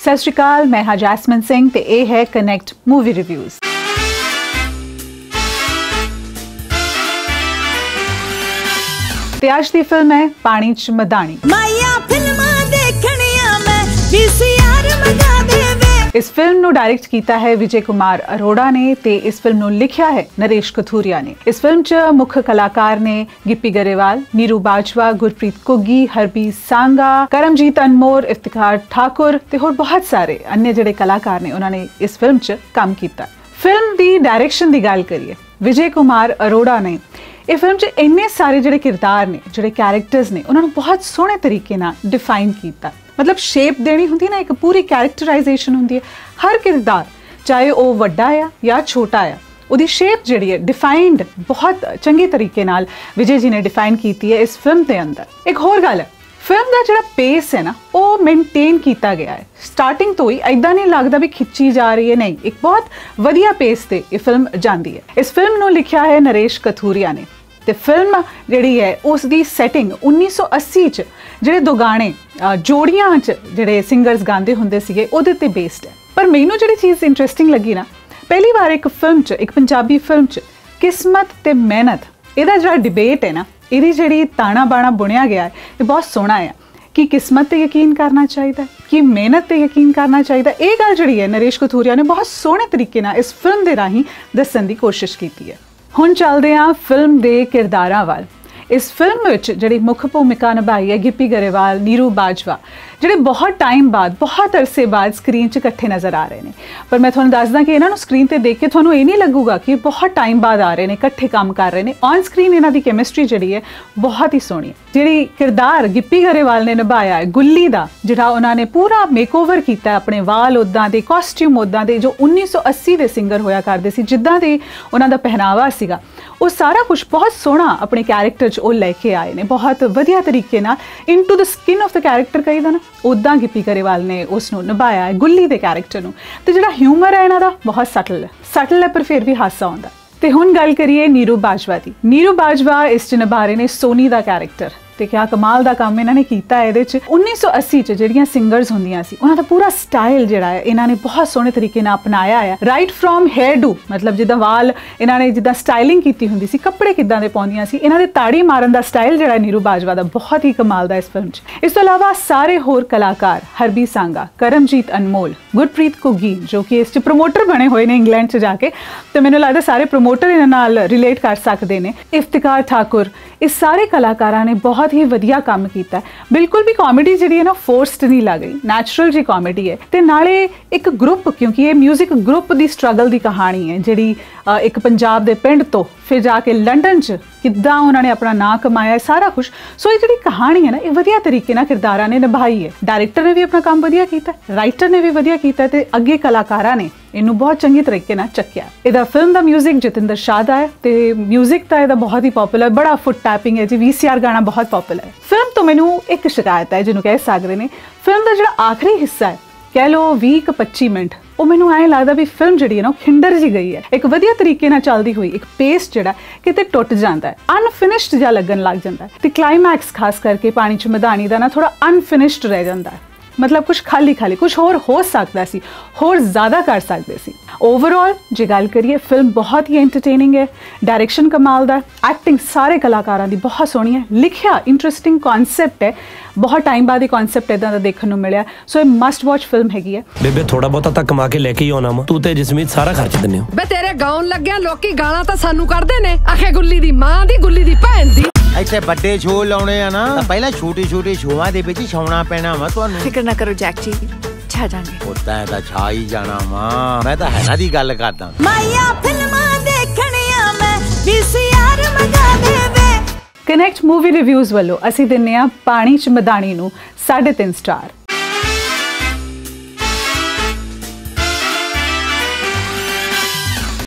सत श्री अकाल, मैं हाँ जैस्मिन सिंह ते ये है कनैक्ट मूवी रिव्यूज़। ते अज दी फिल्म है पानी च मदानी। इस फिल्म नू डायरेक्ट किया है विजय कुमार अरोड़ा ने ते इस फिल्म नू लिखिया है नरेश कथूरिया ने। इस फिल्म च मुख्य कलाकार ने गिप्पी गरेवाल, नीरू बाजवा, गुरप्रीत घुग्गी, हरबी सांगा, करमजीत अनमोल, इफ्तिखार ठाकुर ते होर बहुत सारे अन्य जिहड़े कलाकार ने उन्होंने इस फिल्म च काम किया। फिल्म की डायरेक्शन की गल करिए विजय कुमार अरोड़ा ने इस फिल्म च इन्ने सारे जिहड़े किरदार ने, जिहड़े कैरेक्टर्स ने, उन्होंने बहुत सोहने तरीके नाल डिफाइन किया। मतलब शेप देनी होंदी ना, एक पूरी कैरेक्टराइजेशन होंदी है। हर किरदार चाहे वो वड्डा आ या छोटा आ, उहदी शेप जिहड़ी है डिफाइंड बहुत चंगे तरीके नाल विजय जी ने डिफाइन की है इस फिल्म के अंदर। एक होर गल है, फिल्म का जिहड़ा पेस है ना वो मेनटेन किया गया है। स्टार्टिंग तो ही ऐदा नहीं लगता भी खिंची जा रही है, नहीं, एक बहुत वधिया पेस से ये फिल्म जाती है। इस फिल्म को लिखा है नरेश कथूरिया ने ते फिल्म जिहड़ी है उसकी सैटिंग 1980 च जिहड़े दो गाने जोड़ियां च जिहड़े सिंगर्स गाते होंदे सीगे उहदे ते बेस्ड है। पर मैनू जिहड़ी चीज़ इंटरस्टिंग लगी ना, पहली बार एक फिल्म च, एक पंजाबी फिल्म च किस्मत ते मेहनत इहदा जिहड़ा डिबेट है ना, इहदी जिहड़ी ताना बाना बुनिया गया है, ये बहुत सोहना है कि किस्मत ते यकीन करना चाहिए कि मेहनत ते यकीन करना चाहिए। ये गल जिहड़ी है नरेश कथूरिया ने बहुत सोहने तरीके नाल इस फिल्म के राही दस्सण की कोशिश की है। हुण चलदे हां फिल्म के किरदारां वाल। इस फिल्म में जिहड़ी मुख्य भूमिका निभाई है गिप्पी गरेवाल, नीरू बाजवा, जिहड़े बहुत टाइम बाद, बहुत अरसे बाद स्क्रीन च इकट्ठे नज़र आ रहे हैं। पर मैं तुहानूं दसदा कि इन्हां नूं स्क्रीन ते देख के तुहानूं ये नहीं लगूगा कि बहुत टाइम बाद आ रहे हैं, इकट्ठे काम कर रहे हैं। ऑन स्क्रीन इन्हां दी केमिस्ट्री जिहड़ी है बहुत ही सोहनी है। जिहड़ी किरदार गिप्पी गरेवाल ने निभाया है गुल्ली दा, जिहड़ा उन्होंने पूरा मेकओवर किया, अपने वाल उदां दे, कॉस्ट्यूम उदां दे, जो 1980 के सिंगर होया करदे सी, जिद्दां दे उन्हां दा पहनावा सीगा, वो सारा कुछ बहुत सोहना अपने कैरेक्टर च लैके आए ने। बहुत वधिया तरीके नाल into the skin of the character कहीदा ना, उदां गिप्पी गरेवाल ने उसनूं निभाया है गुल्ली दे कैरेक्टर नूं। ते जिहड़ा ह्यूमर है इन्हां दा बहुत सटल है पर फिर भी हासा आउंदा। ते हुण गल करिए नीरू बाजवा दी। नीरू बाजवा इस च निभा रहे ने सोनी दा कैरेक्टर। ते क्या कमाल दा काम इन्होंने किया है। 1980 च जिहड़ियां सिंगर्स होंदियां सी उन्हां दा पूरा स्टाइल जिहड़ा है इन्होंने बहुत सोहने तरीके नाल अपनाया है। राइट फ्रॉम हेयर डू, मतलब जिद्दां वाल इन्होंने जिद्दां स्टाइलिंग की होंदी सी, कपड़े किद्दां दे पाउंदियां सी, इन्हां दे ताड़ी मारन दा स्टाइल जिहड़ा नीरू बाजवा दा बहुत ही कमाल दा इस फिल्म च। इस तो इलावा सारे होर कलाकार हरबी सांगा, करमजीत अनमोल, गुरप्रीत घुग्गी जो कि इस च प्रमोटर बने हुए ने इंग्लैंड च जाके, तो मैनूं लगदा सारे प्रमोटर इन्हां नाल रिलेट कर सकते हैं। इफ्तिखार ठाकुर, इस सारे कलाकारां ने बहुत ही वधिया काम किया। बिल्कुल भी कॉमेडी जी है ना फोर्सड नहीं लग रही, नैचुरल जी कॉमेडी है। ते नाले एक ग्रुप, क्योंकि ये म्यूजिक ग्रुप की स्ट्रगल की कहानी है, जिहड़ी एक पंजाब के पिंड तो फिर जाके लंडन च किद्दां उन्होंने अपना नाम कमाया, सारा कुछ। सो ये जी कहानी है ना, ये वधिया तरीके नाल किरदारां ने निभाई है। डायरेक्टर ने भी अपना काम वधिया किया, राइटर ने भी वधिया किया, ते अगे कलाकारां ने इनू बहुत चंगी तरीके नाल चक्या। इहदा फिल्म का म्यूजिक जतिंदर शाह दा है, ते म्यूजिक तो इहदा बहुत ही पॉपुलर, बड़ा फुट टैपिंग है जी, VCR गाना बहुत पॉपुलर है। फिल्म तो मैनू एक शिकायत है जिन्होंने कह सकते हैं, फिल्म का जो आखिरी हिस्सा है, कह लो 20-25 मिनट, वो मैनू ऐ लगता भी फिल्म जी है ना खिंडर जी गई है। एक वधिया तरीके नाल चलती हुई एक पेस जिहड़ा किते टुट जाता है, अनफिनिश्ड जिहा लगन लग जाता है। ते क्लाइमैक्स खास करके पानी च मदानी दा ना थोड़ा अनफिनिश्ड रह जाता है, मतलब कुछ खाली कुछ होर हो सकता सी, होर ज़्यादा कर सकते सी। ओवरऑल जे गल करिए फिल्म बहुत ही एंटरटेनिंग है, डायरेक्शन कमाल दा, एक्टिंग सारे कलाकारां दी बहुत सोहनी है, लिखिया इंटरस्टिंग कॉन्सेप्ट है, बहुत टाइम बाद ही कॉन्सेप्ट इदां दा देखने को मिलिया। सो ये मस्ट वॉच फिल्म हैगी है। बेबे थोड़ा बहुत तक कमा के लेके ही आना वा, तू ते जसमीत सारा खर्च दिंदे हो। बे तेरे गाउन लग्या लोकी गालां तां सानू कढदे ने, आखे गुल्ली दी मां दी, गुल्ली दी भैन दी। ਇੱਥੇ ਵੱਡੇ ਸ਼ੋਅ ਲਾਉਣੇ ਆ ਨਾ ਤਾਂ ਪਹਿਲਾਂ ਛੋਟੇ ਸ਼ੋਆਂ ਦੇ ਵਿੱਚ ਛਾਉਣਾ ਪੈਣਾ ਵਾ ਤੁਹਾਨੂੰ। ਫਿਕਰ ਨਾ ਕਰੋ ਜੈਕ ਜੀ, ਛਾ ਜਾਾਂਗੇ। ਪੁੱਤਾਂ ਤਾਂ ਛਾ ਹੀ ਜਾਣਾ ਵਾ, ਮੈਂ ਤਾਂ ਹੈਨਾ ਦੀ ਗੱਲ ਕਰਦਾ। ਮਾਇਆ ਫਿਲਮਾਂ ਦੇਖਣੀਆਂ ਮੈਂ VCR ਮੰਗਾ ਦੇਵੇ। कनैक्ट मूवी रिव्यूज़ वालों असीं दिन्ने आ पानी च मदानी नूं 3.5 स्टार।